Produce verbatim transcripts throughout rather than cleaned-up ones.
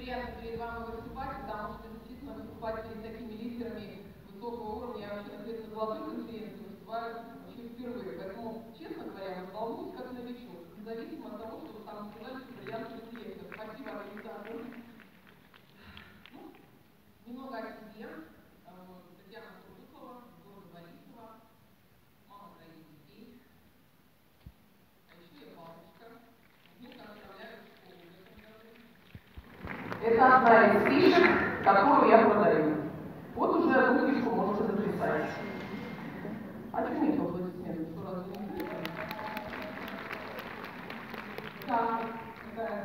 приятно перед вами выступать, потому что действительно выступать перед такими лидерами высокого уровня, я вообще, например, на золотой конференции выступаю вообще впервые. Поэтому, честно говоря, я волнуюсь как новичок, независимо от того, что вы там сказали, что приятный директор. Спасибо организатору. Ну, немного о себе. Татьяна Сурдукова, города Борисова, мама троих детей. А еще я бабушка. Внука отправляю в школу. Это одна из фишек, которую я продаю. Вот уже одну фишку можете записать. А что нет аплодисментов? Что разве не слышно? Так, такая.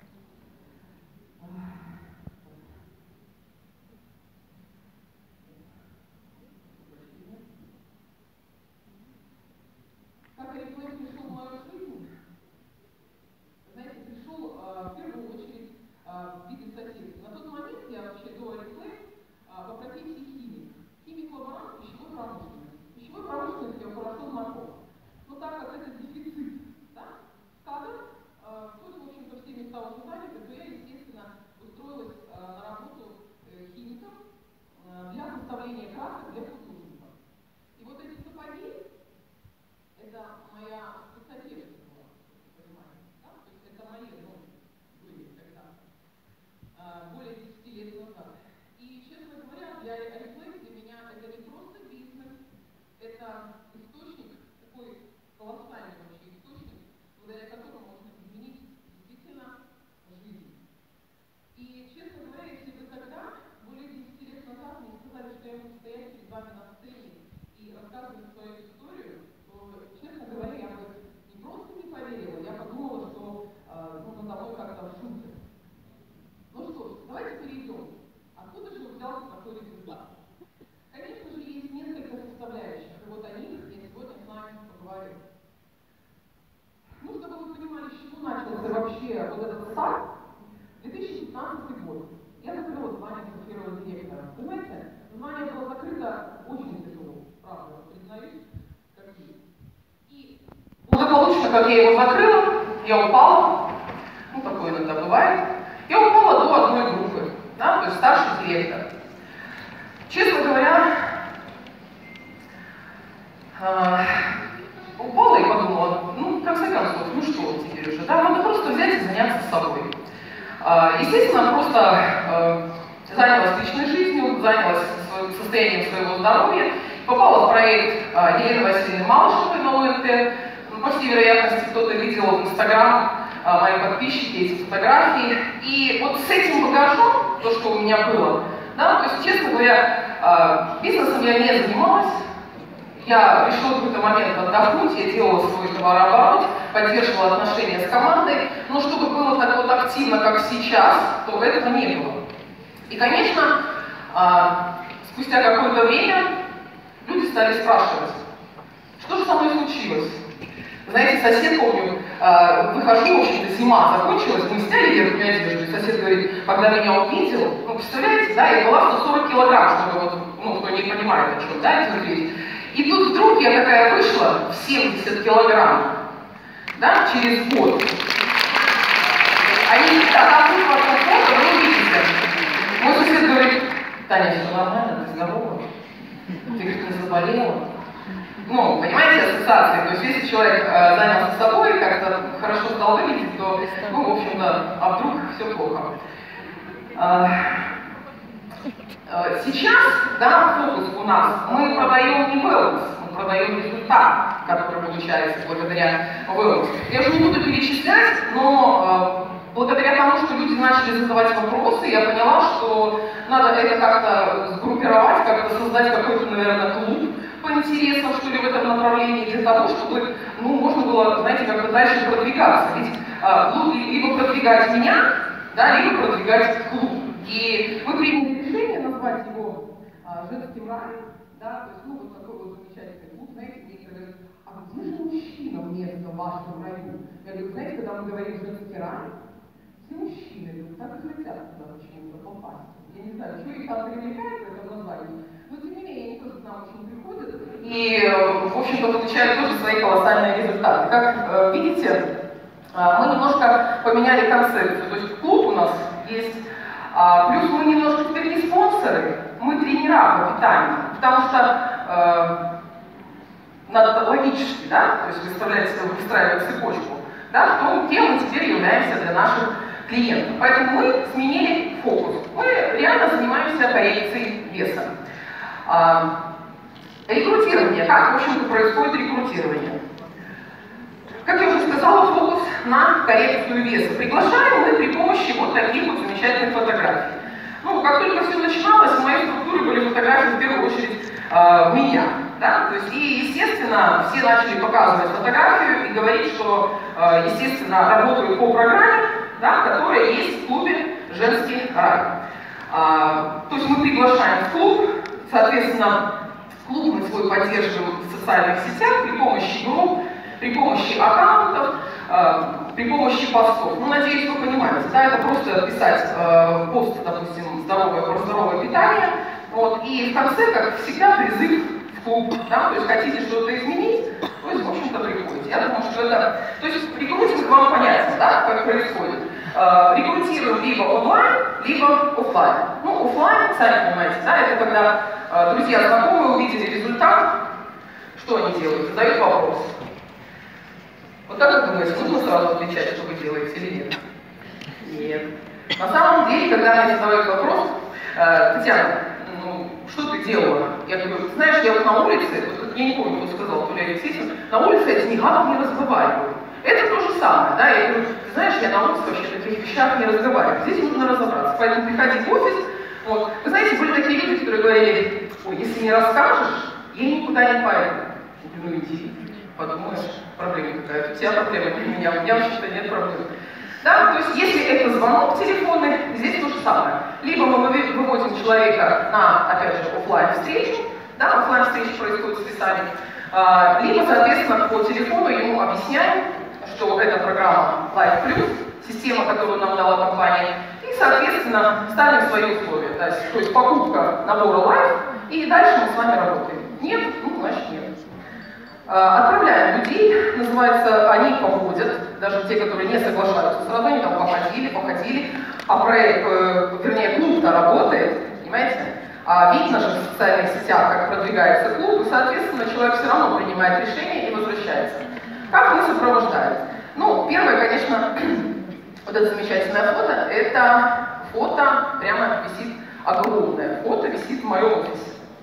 Как Oriflame пришел в мою жизнь? Знаете, пришел э, в первую очередь э, в виде соседей. На тот момент я вообще до Oriflame э, по профессии химик. Химик-лаборант пищевой промышленности. Пищевой промышленности я хорошо знаком. Но так как это дефицит, да, кадров, э, тут, в общем-то, все места уже заняты, то я, естественно, устроилась э, на работу э, химиком э, для составления красок для художников. И вот эти сапоги, это моя спецодежда была, понимаете, да? То есть это мои ноги были когда-то, более десяти лет назад. И, честно говоря, для Oriflame, для меня это не просто бизнес, это источник, такой колоссальный вообще источник, благодаря которому можно изменить действительно жизнь. И, честно говоря, если бы тогда, более десяти лет назад, мне сказали, что я буду стоять перед вами на сцене и рассказывать свою историю, то, честно говоря, я бы не просто не поверила, я подумала, что э, ну, надо мной как-то шутят. Ну что ж, давайте перейдем. Откуда же взялся такой результат? Конечно же, есть несколько составляющих, и вот о них я сегодня с вами поговорю. Ну, чтобы вы понимали, с чего начался вообще вот этот старт, две тысячи пятнадцатый год. Я закрыла звание первого директора. Вы знаете, звание было закрыто очень тяжело, правда, признаюсь, как есть. И благополучно, как я его закрыла, я упала, ну, такое иногда бывает, я упала до одной группы, да, то есть старший директор. Честно говоря, э, упала и подумала, ну, в конце концов, ну что теперь уже, да, надо просто взять и заняться собой. Э, естественно, просто э, занялась личной жизнью, занялась состоянием своего здоровья, попала в проект э, Елены Васильевны Малышевой на ОНТ. По всей вероятности, кто-то видел в Инстаграм, мои подписчики, эти фотографии. И вот с этим багажом, то, что у меня было, да, то есть, честно говоря, бизнесом я не занималась. Я решила в какой-то момент отдохнуть, я делала свой товарооборот, поддерживала отношения с командой, но чтобы было так вот активно, как сейчас, то этого не было. И, конечно, спустя какое-то время люди стали спрашивать, что же со мной случилось? Знаете, сосед, помню, э, выхожу, в общем-то, зима закончилась, мы сняли верхнюю одежду, и сосед говорит, когда меня увидел, ну, представляете, да, я была сто сорок килограмм, чтобы вот, ну, кто не понимает, о чем, да, смотреть. И тут вдруг я такая вышла в семьдесят килограмм, да, через год. Они, да, там тут вокруг фото, вы увидите. Мой сосед говорит, Таня, все нормально, ты здорова, ты, говорит, не заболела. Ну, понимаете, ассоциации, то есть если человек э, занялся собой, как-то хорошо стал выглядеть, то, ну, в общем-то, а вдруг все плохо. Э, э, сейчас, да, фокус у нас, мы продаем не wellness, мы продаем результат, который получается благодаря wellness. Я уже не буду перечислять, но э, благодаря тому, что люди начали задавать вопросы, я поняла, что надо это как-то сгруппировать, как-то создать какой-то, наверное, клуб по интересам, что ли, в этом направлении, для того, чтобы, ну, можно было, знаете, как-то дальше продвигаться. Ведь а, клуб либо продвигать меня, да, либо продвигать клуб. И мы приняли решение назвать его а, женским раем, да, то есть, ну, вот такой вот замечательный клуб, знаете, где говорят, а где же мужчина вместо вашего раю? Я говорю, знаете, когда мы говорим женский рай, все мужчины так и хотят туда почему-то попасть. Я не знаю, что их там привлекает в этом названии, но тем не менее они тоже к нам очень приходят и, в общем-то, получают тоже свои колоссальные результаты. Как э, видите, э, мы немножко поменяли концепцию. То есть клуб у нас есть А, плюс мы немножко теперь не спонсоры, мы тренера по питанию, потому что э, надо логически, да, то есть выставлять, выстраивать цепочку, да, в том, кем мы теперь являемся для наших клиентов. Поэтому мы сменили фокус. Мы реально занимаемся коррекцией веса. А, рекрутирование. Как, в общем-то, происходит рекрутирование? Как я уже сказала, фокус на коррекцию веса. Приглашаем мы при помощи вот таких вот замечательных фотографий. Ну, как только все начиналось, в моей структуре были фотографии в первую очередь э, меня. Да? То есть, и, естественно, все начали показывать фотографию и говорить, что, э, естественно, работают по программе, да, которая есть в клубе «Женский рай». А, то есть мы приглашаем в клуб, соответственно, клуб мы свой поддерживаем в социальных сетях при помощи групп, при помощи аккаунтов, э, при помощи постов. Ну, надеюсь, вы понимаете, да, это просто писать э, пост, допустим, здоровое, про здоровое питание, вот, и в конце, как всегда, призыв в клуб, да, то есть хотите что-то изменить, то есть, в общем-то, приходите. Я думаю, что это, то есть рекрутинг вам понятен, да, как происходит. Э, рекрутируем либо онлайн, либо офлайн. Ну, офлайн, сами понимаете, да, это когда э, друзья, знакомые увидели результат, что они делают? Задают вопрос. Вот как вы думаете, нужно сразу отвечать, что вы делаете или нет? Нет. На самом деле, когда мне задают вопрос, э, Татьяна, ну, что ты делала? Я говорю, знаешь, я вот на улице, вот, я не помню, кто сказал, то ли Алексей, на улице я с снегами не разговариваю. Это то же самое, да, я говорю, ты знаешь, я на улице вообще в таких вещах не разговариваю. Здесь нужно разобраться. Поэтому приходи в офис. Вот. Вы знаете, были такие люди, которые говорили, ой, если не расскажешь, я никуда не пойду. Я говорю, ну иди. Подумаешь, проблема какая-то. У тебя проблема, не у меня. У меня вообще-то нет проблем. Да, то есть если это звонок телефонный, здесь то же самое. Либо мы выводим человека на, опять же, офлайн встречу, да, офлайн встреча происходит с писанием, а, либо, соответственно, по телефону ему объясняем, что это программа Life Plus, система, которую нам дала компания, и, соответственно, ставим свои условия. То есть, то есть покупка набора Life, и дальше мы с вами работаем. Нет? Ну, значит, нет. Отправляем людей, называется, они походят, даже те, которые не соглашаются, сразу они там походили, походили, а проект, вернее, клуб-то работает, понимаете? А видно же в социальных сетях, как продвигается клуб, и, соответственно, человек все равно принимает решение и возвращается. Как мы сопровождаем? Ну, первое, конечно, вот это замечательное фото, это фото, прямо висит, огромное фото висит в моем офисе.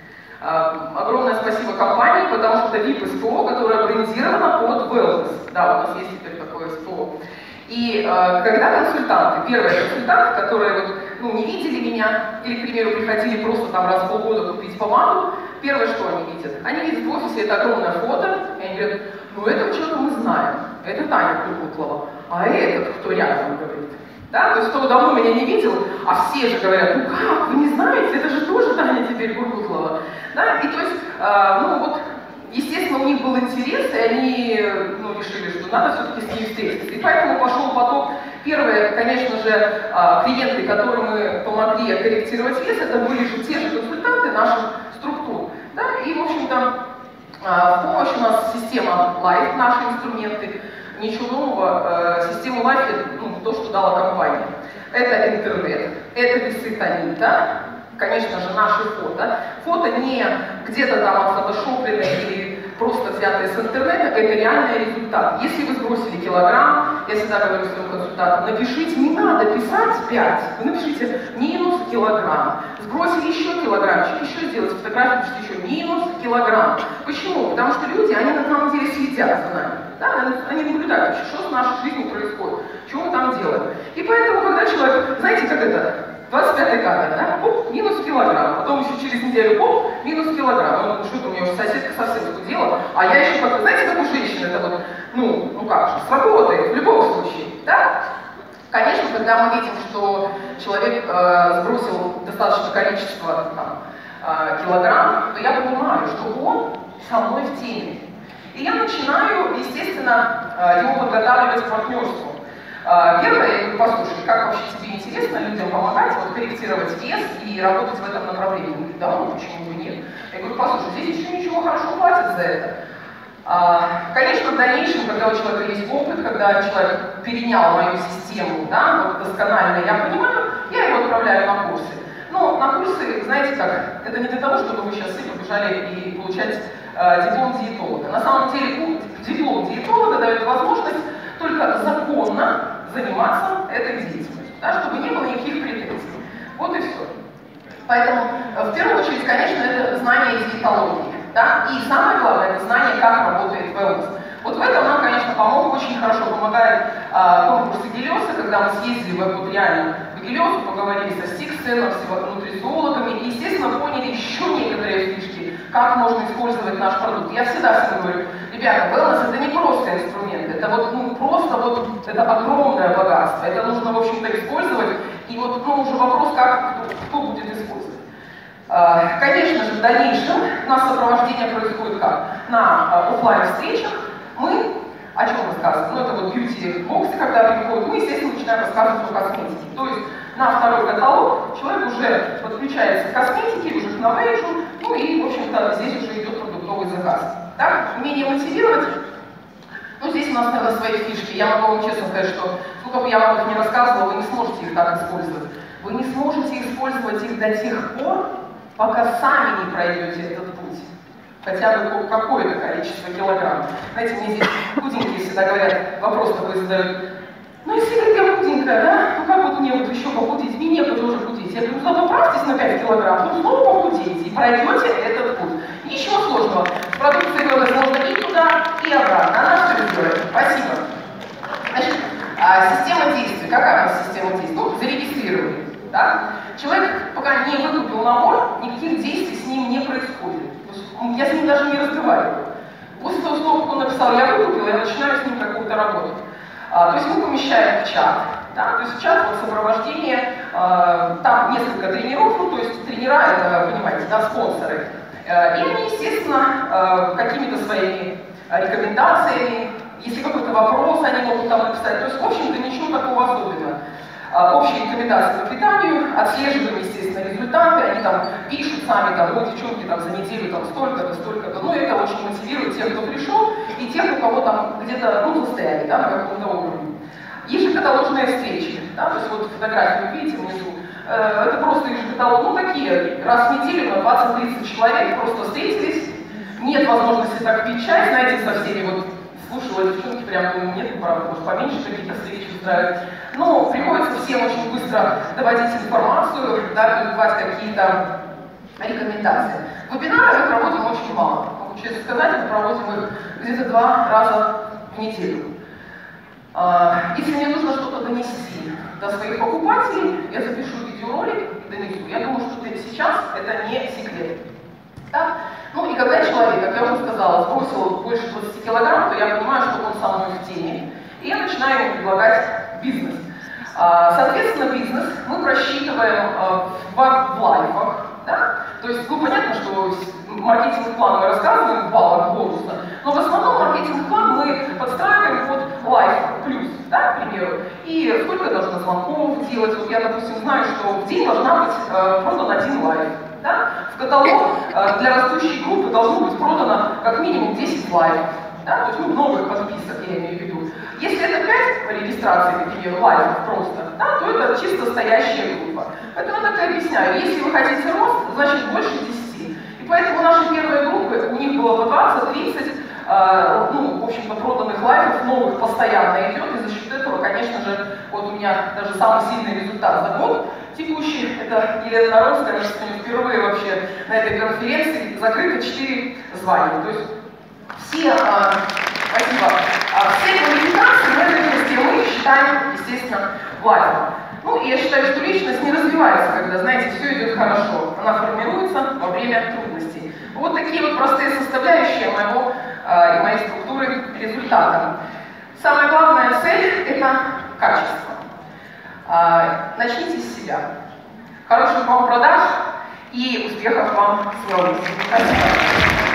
Огромное спасибо компании, потому что это ви ай пи СПО, которое брендировано под wellness. Да, у нас есть теперь такое СПО. И э, когда консультанты, первые консультанты, которые вот, ну, не видели меня, или, к примеру, приходили просто там раз в полгода купить помаду, первое, что они видят? Они видят в офисе это огромное фото, и они говорят, ну этого человека мы знаем, это Таня Кургутлова, а этот кто рядом говорит? Да? То есть кто давно меня не видел, а все же говорят, ну как, вы не знаете, это же тоже Таня теперь Кургутлова. Да? И то есть, э, ну вот, естественно, у них был интерес, и они ну, решили, что надо все-таки с ней встретиться. И поэтому пошел поток. Первые, конечно же, э, клиенты, которым мы помогли корректировать вес, это были же те же консультанты наших структур. Да? И, в общем-то, э, в помощь у нас система Life, наши инструменты. Ничего нового, э, систему Life, ну, то, что дала компания. Это интернет, это весы Танита, конечно же, наши фото. Фото не где-то там отфотошопленные или просто взятые с интернета, это реальный результат. Если вы сбросили килограмм, я всегда говорю своим консультантам, напишите, не надо писать пять, вы напишите минус килограмм. Сбросили еще килограммчик, еще сделайте фотографию, пишите еще минус килограмм. Почему? Потому что люди, они на самом деле следят за нами. Да? Они наблюдают вообще, что с нашей жизнью происходит, что мы там делаем. И поэтому, когда человек, знаете, как это, двадцать пятый кадр, да, оп, минус килограмм, потом еще через неделю, оп, минус килограмм. Ну, что-то у меня уже соседка совсем схудела, а я еще как-то, знаете, как у женщин это вот, ну, ну как же, сработает в любом случае, да? Конечно, когда мы видим, что человек э, сбросил достаточное количество там, э, килограмм, то я понимаю, что он со мной в теме. И я начинаю, естественно, его подготавливать к партнерству. Первое, я говорю, послушай, как вообще тебе интересно людям помогать, вот, корректировать вес и работать в этом направлении? Он говорит, да, ну почему бы нет? Я говорю, послушай, здесь еще ничего хорошо платят за это. Конечно, в дальнейшем, когда у человека есть опыт, когда человек перенял мою систему, да, вот досконально я понимаю, я его отправляю направляю на курсы. Ну, на курсы, знаете как, это не для того, чтобы вы сейчас все побежали и получать э, диплом диетолога. На самом деле диплом диетолога дает возможность только законно заниматься этой деятельностью, да, чтобы не было никаких претензий. Вот и все. Поэтому, в первую очередь, конечно, это знание диетологии. Да? И самое главное, это знание, как работает wellness. Вот в этом нам, конечно, помог, очень хорошо помогает а, конкурс Гелиоса, когда мы съездили в, вот, реально в Гелиосу, поговорили со стиксценом, с нутрициологами и, естественно, поняли еще некоторые фишки, как можно использовать наш продукт. Я всегда всем говорю, ребята, wellness это не просто инструмент, это вот, ну, просто вот, это огромное богатство, это нужно, в общем-то, использовать, и вот, ну, уже вопрос, как, кто, кто будет использовать. Конечно же, в дальнейшем у нас сопровождение происходит как? На офлайн встречах мы о чем рассказываем? Ну, это вот бьюти-боксы, когда приходят, мы, естественно, начинаем рассказывать о косметике. То есть на второй каталог человек уже подключается к косметике, уже к новейджу, ну и, в общем-то, здесь уже идет продуктовый заказ. Так, умение мотивировать. Ну, здесь у нас, наверное, свои фишки. Я могу вам честно сказать, что сколько бы я вам их не рассказывала, вы не сможете их так использовать. Вы не сможете использовать их до тех пор, пока сами не пройдете этот путь, хотя бы какое-то количество килограмм. Знаете, мне здесь худенькие всегда говорят, вопрос такой задают, ну если я худенькая, да, ну как вот мне вот еще похудеть, мне некуда тоже худеть. Я говорю, ну зато правьтесь на пять килограмм, ну снова похудеете и пройдете этот путь. Ничего сложного, с продукцией wellness можно и туда, и обратно, она все сделает. Спасибо. Значит, система действий, какая у нас система действий? Ну, зарегистрировали. Да? Человек, пока не выкупил набор, никаких действий с ним не происходит. Я с ним даже не разговариваю. После того слова, как он написал, я выкупил, я начинаю с ним какую-то работу. А, то есть мы помещаем в чат. Да? То есть в чат вот, сопровождение, а, там несколько тренеров, ну, то есть тренера, это, понимаете, да, спонсоры. А, и они, естественно, а, какими-то своими рекомендациями, если какой-то вопрос они могут там написать. То есть, в общем-то, ничего такого особенного. Общие рекомендации по питанию, отслеживаем, естественно, результаты, они там пишут сами, там, вот девчонки там за неделю там столько-то, столько-то, ну это очень мотивирует тех, кто пришел, и тех, у кого там где-то, ну, застряли, да, на каком-то уровне. Ежекаталожные встречи, да, то есть вот фотографию вы видите внизу, э, это просто ежекаталог, ну такие, раз в неделю на двадцать-тридцать человек просто встретились, нет возможности так пить чай, знаете, со всеми вот, слушала девчонки, прям, ну, нет, правда, может поменьше какие-то встречи устраивать. Но приходится всем очень быстро доводить информацию, да, давать какие-то рекомендации. Вебинары мы проводим очень мало. Могу честно сказать, мы проводим их где-то два раза в неделю. Если мне нужно что-то донести до своих покупателей, я запишу видеоролик и донесу. Я думаю, что сейчас это не секрет. Да? Ну и когда человек, как я уже сказала, сбросил больше двадцати килограмм, то я понимаю, что он со мной в теме, и я начинаю ему предлагать бизнес. Соответственно, бизнес мы просчитываем в лайфах. Да? То есть, ну, понятно, что маркетинг-план мы рассказываем в баллах бонуса, но в основном маркетинг-план мы подстраиваем под лайф плюс, да, к примеру. И сколько должно звонков делать. Вот я, допустим, знаю, что в день должна быть э, продан один лайф. Да? В каталог э, для растущей группы должно быть продано как минимум десять лайфов. Да? То есть, ну, новых подписок, я имею в виду. Если это пять регистраций, например, лайфов просто, да, то это чисто стоящая группа. Поэтому я так и объясняю. Если вы хотите рост, значит больше десяти. И поэтому наши первые группы, у них было по двадцать-тридцать, э, ну, в общем-то, проданных лайфов, новых постоянно идет. И за счет этого, конечно же, вот у меня даже самый сильный результат за год текущий, это Елена Наровская, наша сегодня впервые вообще на этой конференции закрыто четыре звания. То есть все, э, спасибо, все квалификации в этой области мы считаем, естественно, важным. Ну и я считаю, что личность не развивается, когда, знаете, все идет хорошо. Она формируется во время трудностей. Вот такие вот простые составляющие моего э, и моей структуры результата. Самая главная цель – это качество. Э, начните с себя. Хороших вам продаж и успехов вам с wellness. Спасибо.